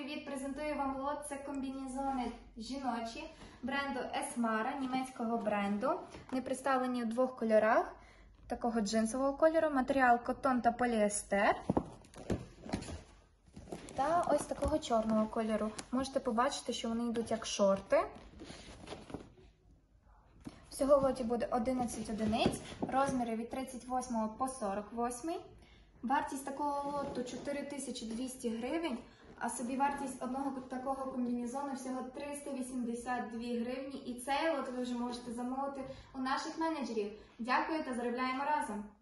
привіт! Презентую вам лот. Це комбінезони жіночі бренду Esmara, німецького бренду. Вони представлені у двох кольорах. Такого джинсового кольору, матеріал котон та поліестер. Та ось такого чорного кольору. Можете побачити, що вони йдуть як шорти. Всього в лоті буде 11 одиниць, розміри від 38 по 48. Вартість такого лоту 4200 гривень, а собівартість одного такого комбінезону всього 382 гривні. І цей лот ви вже можете замовити у наших менеджерів. Дякую та заробляємо разом!